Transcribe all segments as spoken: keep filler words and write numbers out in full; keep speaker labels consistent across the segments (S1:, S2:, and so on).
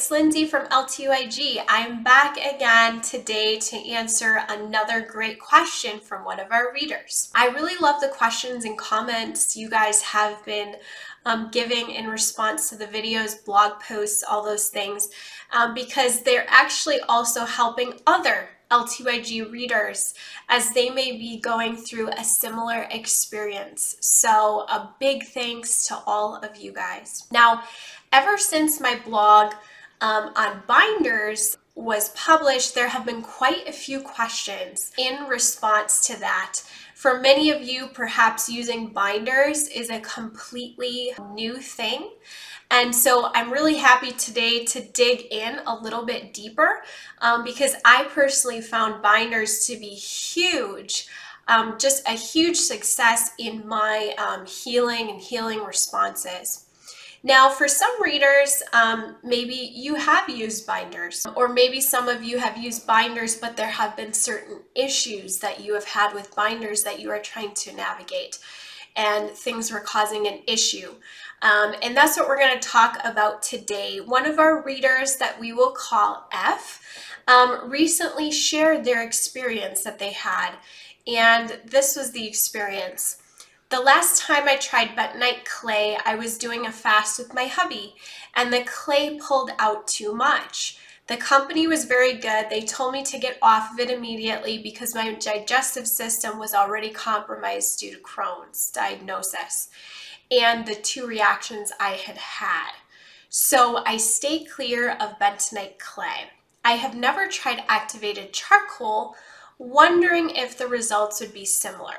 S1: it's Lindsay from L T Y G. I'm back again today to answer another great question from one of our readers. I really love the questions and comments you guys have been um, giving in response to the videos, blog posts, all those things, um, because they're actually also helping other L T Y G readers as they may be going through a similar experience. So a big thanks to all of you guys. Now, ever since my blog um, on binders was published, there have been quite a few questions in response to that. For many of you, perhaps using binders is a completely new thing. And so I'm really happy today to dig in a little bit deeper um, because I personally found binders to be huge, um, just a huge success in my um, healing and healing responses. Now, for some readers, um, maybe you have used binders, or maybe some of you have used binders, but there have been certain issues that you have had with binders that you are trying to navigate, and things were causing an issue. Um, and that's what we're going to talk about today. One of our readers that we will call F um, recently shared their experience that they had, and this was the experience. The last time I tried bentonite clay, I was doing a fast with my hubby, and the clay pulled out too much. The company was very good. They told me to get off of it immediately because my digestive system was already compromised due to Crohn's diagnosis and the two reactions I had had. So I stay clear of bentonite clay. I have never tried activated charcoal, wondering if the results would be similar.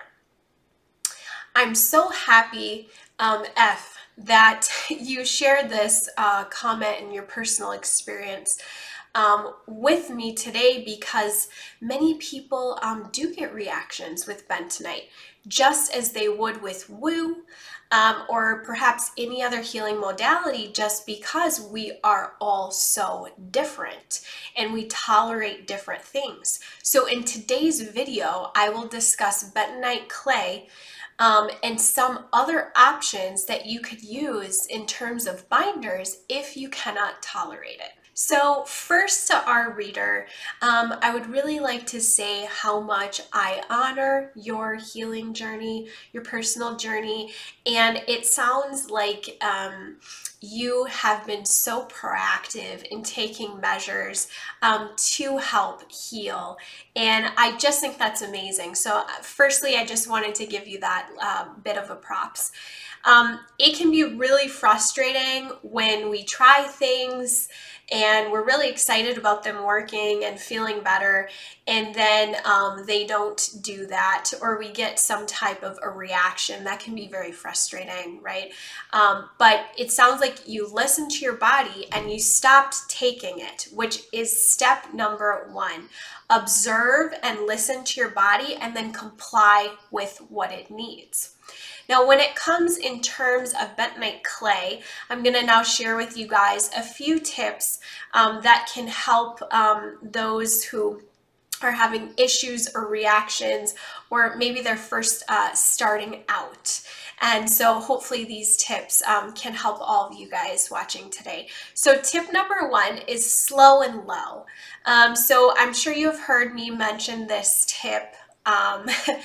S1: I'm so happy, um, F, that you shared this uh, comment and your personal experience um, with me today, because many people um, do get reactions with bentonite, just as they would with woo, um, or perhaps any other healing modality, just because we are all so different and we tolerate different things. So in today's video, I will discuss bentonite clay Um, and some other options that you could use in terms of binders if you cannot tolerate it. So first, to our reader, um, I would really like to say how much I honor your healing journey, your personal journey, and it sounds like um, you have been so proactive in taking measures um, to help heal, and I just think that's amazing. So firstly, I just wanted to give you that uh, bit of a props. Um, it can be really frustrating when we try things and we're really excited about them working and feeling better, and then um, they don't do that, or we get some type of a reaction. That can be very frustrating, right? Um, but it sounds like you listened to your body and you stopped taking it, which is step number one. Observe and listen to your body and then comply with what it needs. Now, when it comes in terms of bentonite clay, I'm going to now share with you guys a few tips um, that can help um, those who are having issues or reactions, or maybe they're first uh, starting out. And so hopefully these tips um, can help all of you guys watching today. So tip number one is slow and low. Um, so I'm sure you've heard me mention this tip. Um,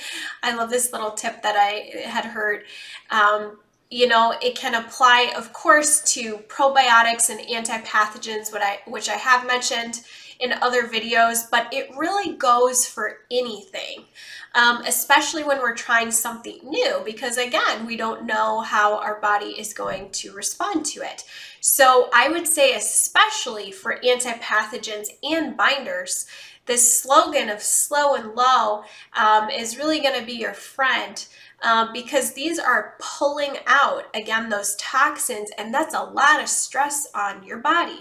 S1: I love this little tip that I had heard. Um, you know, it can apply, of course, to probiotics and antipathogens, what I, which I have mentioned in other videos, but it really goes for anything, um, especially when we're trying something new, because again, we don't know how our body is going to respond to it. So I would say, especially for antipathogens and binders, this slogan of slow and low um, is really going to be your friend, um, because these are pulling out, again, those toxins, and that's a lot of stress on your body.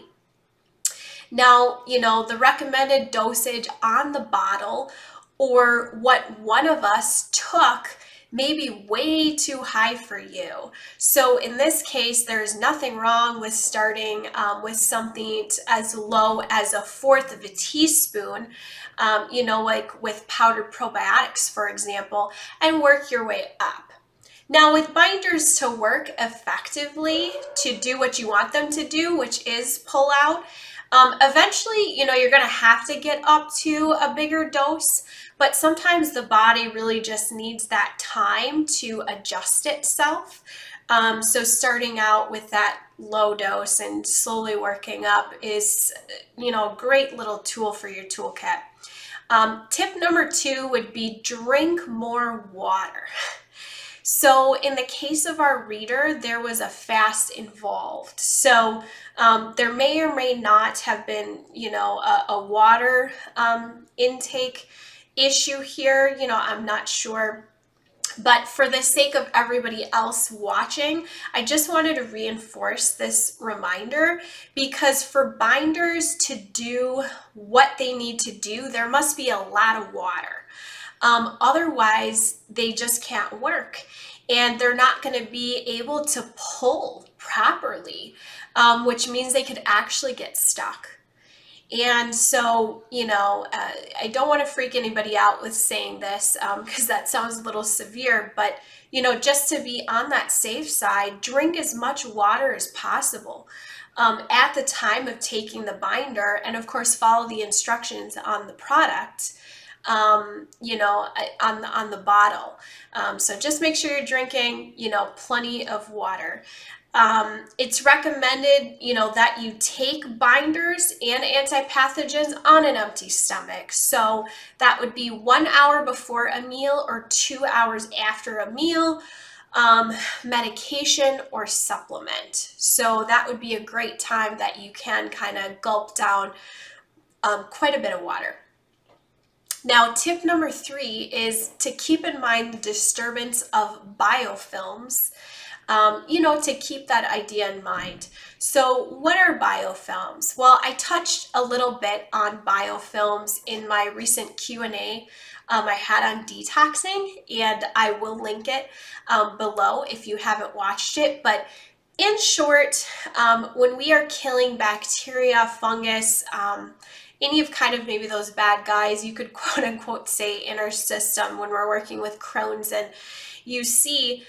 S1: Now, you know, the recommended dosage on the bottle, or what one of us took, may be way too high for you. So in this case, there's nothing wrong with starting um, with something as low as a fourth of a teaspoon, um, you know, like with powdered probiotics, for example, and work your way up. Now, with binders to work effectively, to do what you want them to do, which is pull out, Um, eventually, you know, you're going to have to get up to a bigger dose, but sometimes the body really just needs that time to adjust itself. Um, so starting out with that low dose and slowly working up is, you know, a great little tool for your toolkit. Um, tip number two would be drink more water. So in the case of our reader, there was a fast involved. So um, there may or may not have been, you know, a, a water um, intake issue here. You know, I'm not sure. But for the sake of everybody else watching, I just wanted to reinforce this reminder, because for binders to do what they need to do, there must be a lot of water. Um, otherwise, they just can't work, and they're not going to be able to pull properly, um, which means they could actually get stuck. And so, you know, uh, I don't want to freak anybody out with saying this because um, that sounds a little severe, but, you know, just to be on that safe side, drink as much water as possible um, at the time of taking the binder, and of course, follow the instructions on the product. Um, you know, on the, on the bottle. Um, so just make sure you're drinking, you know, plenty of water. Um, it's recommended, you know, that you take binders and antipathogens on an empty stomach. So that would be one hour before a meal or two hours after a meal, um, medication or supplement. So that would be a great time that you can kind of gulp down um, quite a bit of water. Now, tip number three is to keep in mind the disturbance of biofilms, um, you know, to keep that idea in mind. So what are biofilms? Well, I touched a little bit on biofilms in my recent Q and A um, I had on detoxing, and I will link it um, below if you haven't watched it. But in short, um, when we are killing bacteria, fungus, um, any of kind of maybe those bad guys, you could quote unquote say, in our system when we're working with Crohn's, and you see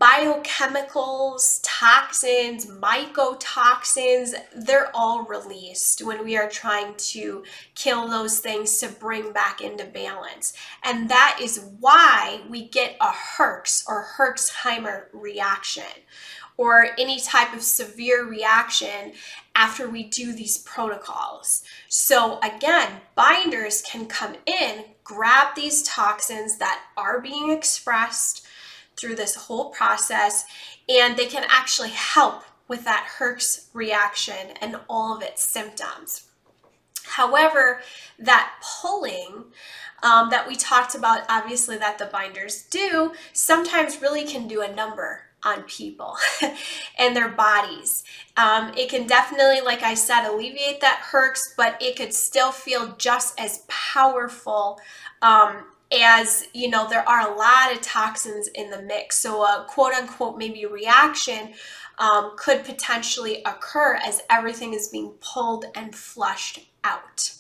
S1: biochemicals, toxins, mycotoxins, they're all released when we are trying to kill those things to bring back into balance. And that is why we get a Herx or Herxheimer reaction, or any type of severe reaction after we do these protocols. So again, binders can come in, grab these toxins that are being expressed through this whole process, and they can actually help with that Herx reaction and all of its symptoms. However, that pulling um, that we talked about, obviously that the binders do, sometimes really can do a number on people and their bodies. Um, it can definitely, like I said, alleviate that Herx, but it could still feel just as powerful um, as, you know, there are a lot of toxins in the mix. So a quote unquote maybe reaction um, could potentially occur as everything is being pulled and flushed out.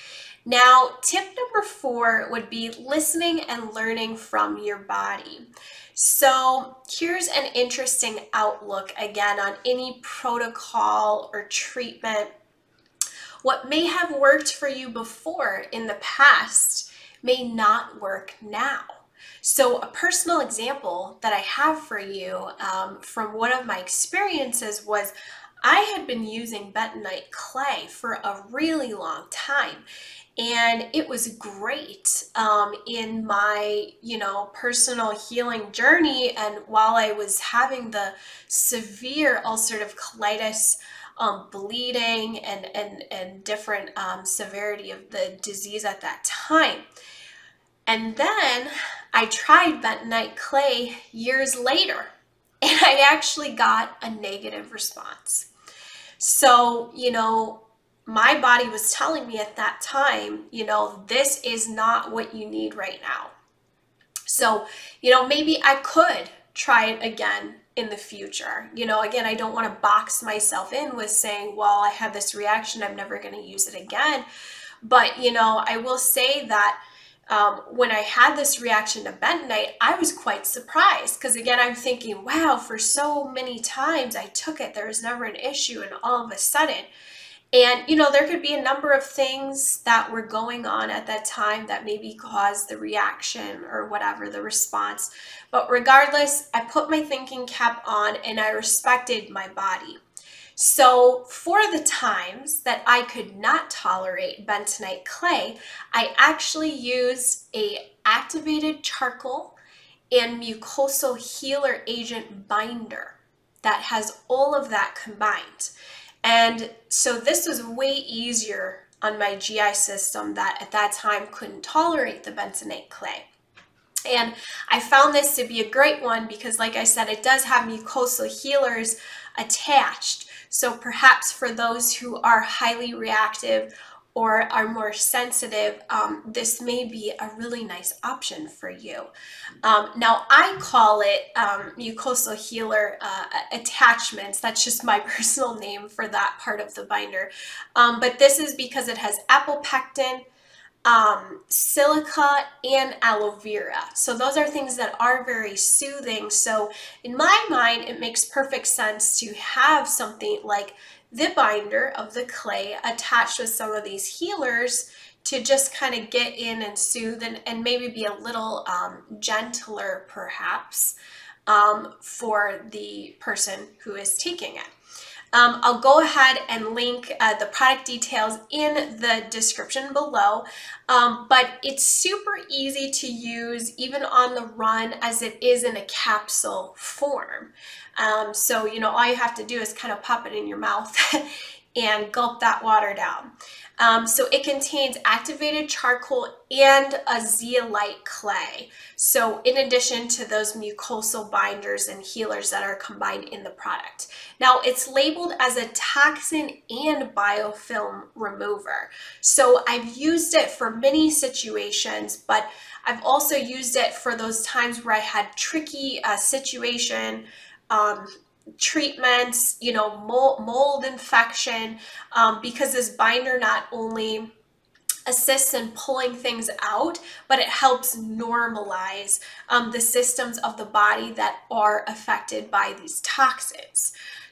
S1: Now, tip number four would be listening and learning from your body. So here's an interesting outlook again on any protocol or treatment. What may have worked for you before in the past may not work now. So a personal example that I have for you um, from one of my experiences was I had been using bentonite clay for a really long time, and it was great um, in my, you know, personal healing journey. And while I was having the severe ulcerative colitis, um, bleeding, and, and, and different um, severity of the disease at that time. And then I tried bentonite clay years later, and I actually got a negative response. So, you know, my body was telling me at that time, you know, this is not what you need right now. So, you know, maybe I could try it again in the future. You know, again, I don't want to box myself in with saying, well, I had this reaction, I'm never going to use it again. But, you know, I will say that Um, when I had this reaction to bentonite, I was quite surprised, because again, I'm thinking, wow, for so many times I took it, there was never an issue, and all of a sudden. And, you know, there could be a number of things that were going on at that time that maybe caused the reaction or whatever, the response. But regardless, I put my thinking cap on and I respected my body. So for the times that I could not tolerate bentonite clay, I actually used a activated charcoal and mucosal healer agent binder that has all of that combined. And so this was way easier on my G I system that at that time couldn't tolerate the bentonite clay. And I found this to be a great one because, like I said, it does have mucosal healers attached. So perhaps for those who are highly reactive or are more sensitive, um, this may be a really nice option for you. Um, now, I call it um, mucosal healer uh, attachments. That's just my personal name for that part of the binder. Um, but this is because it has apopectin, um, silica, and aloe vera. So those are things that are very soothing. So in my mind, it makes perfect sense to have something like the binder of the clay attached with some of these healers to just kind of get in and soothe and, and maybe be a little um, gentler perhaps um, for the person who is taking it. Um, I'll go ahead and link uh, the product details in the description below, um, but it's super easy to use even on the run as it is in a capsule form. Um, so, you know, all you have to do is kind of pop it in your mouth and gulp that water down. Um, so it contains activated charcoal and a zeolite clay. So in addition to those mucosal binders and healers that are combined in the product. Now it's labeled as a toxin and biofilm remover. So I've used it for many situations, but I've also used it for those times where I had tricky uh, situation, um, treatments, you know, mold, mold infection, um, because this binder not only assists in pulling things out, but it helps normalize um, the systems of the body that are affected by these toxins.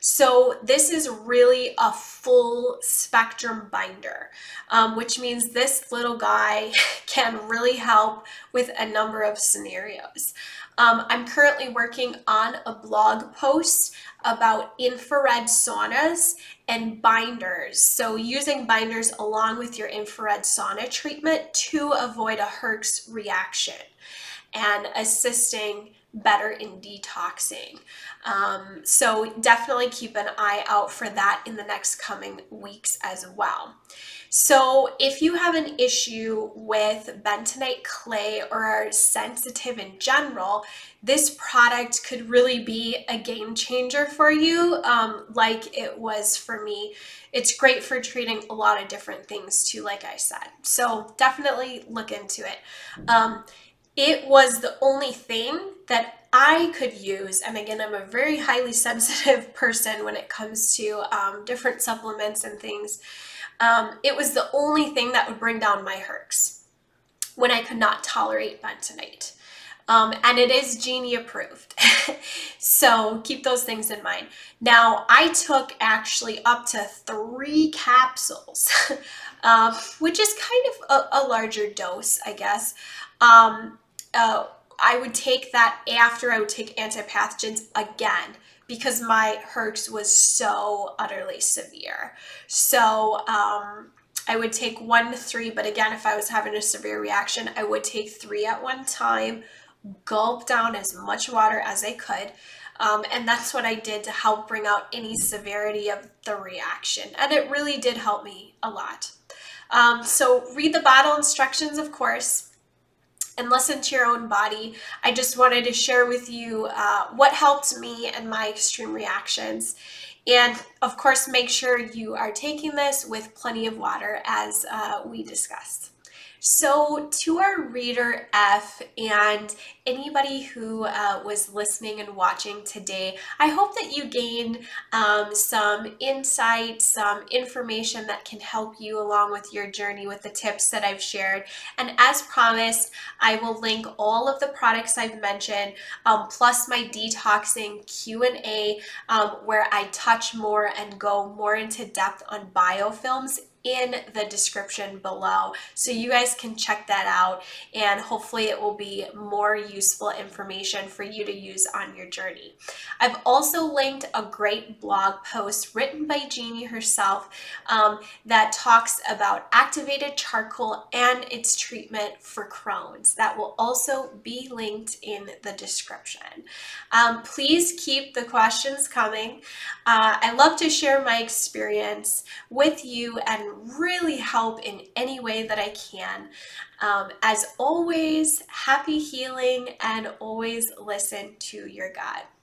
S1: So this is really a full spectrum binder, um, which means this little guy can really help with a number of scenarios. Um, I'm currently working on a blog post about infrared saunas and binders. So using binders along with your infrared sauna treatment to avoid a Herx reaction and assisting better in detoxing. Um, so definitely keep an eye out for that in the next coming weeks as well. So if you have an issue with bentonite clay or are sensitive in general, this product could really be a game changer for you, um, like it was for me. It's great for treating a lot of different things too, like I said. So definitely look into it. Um, It was the only thing that I could use, and again, I'm a very highly sensitive person when it comes to um, different supplements and things. Um, it was the only thing that would bring down my Herx when I could not tolerate bentonite. Um, and it is Genie approved. So keep those things in mind. Now, I took actually up to three capsules, um, which is kind of a, a larger dose, I guess. Um, uh, I would take that after I would take antipathogens again because my Herx was so utterly severe. So um, I would take one to three, but again, if I was having a severe reaction, I would take three at one time, gulp down as much water as I could. Um, and that's what I did to help bring out any severity of the reaction. And it really did help me a lot. Um, so read the bottle instructions, of course, and listen to your own body. I just wanted to share with you uh, what helped me and my extreme reactions. And of course, make sure you are taking this with plenty of water as uh, we discussed. So, to our reader F and anybody who uh, was listening and watching today, I hope that you gained um, some insight, some information that can help you along with your journey with the tips that I've shared. And as promised, I will link all of the products I've mentioned, um, plus my detoxing Q and A, um, where I touch more and go more into depth on biofilms, in the description below. So you guys can check that out, and hopefully it will be more useful information for you to use on your journey. I've also linked a great blog post written by Jeannie herself um, that talks about activated charcoal and its treatment for Crohn's. That will also be linked in the description. Um, please keep the questions coming. Uh, I love to share my experience with you and really help in any way that I can. Um, as always, happy healing, and always listen to your gut.